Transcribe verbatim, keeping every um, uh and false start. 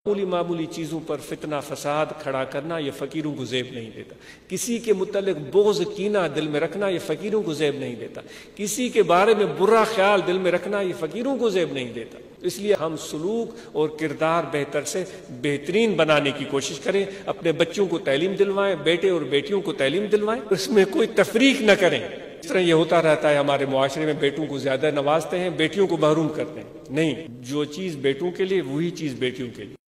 मामूली मामूली चीज़ों पर फितना फसाद खड़ा करना ये फ़कीरों को ज़ेब नहीं देता। किसी के मुतल्लिक बोझ कीना दिल में रखना ये फ़कीरों को ज़ेब नहीं देता। किसी के बारे में बुरा ख्याल दिल में रखना ये फ़कीरों को ज़ेब नहीं देता। इसलिए हम सलूक और किरदार बेहतर से बेहतरीन बनाने की कोशिश करें। अपने बच्चों को तालीम दिलवाएं, बेटे और बेटियों को तालीम दिलवाएं, इसमें कोई तफरीक न करें। इस तरह ये होता रहता है हमारे मुआशरे में, बेटों को ज्यादा नवाजते हैं, बेटियों को महरूम करते हैं। नहीं, जो चीज़ बेटों के लिए वही चीज़ बेटियों के लिए।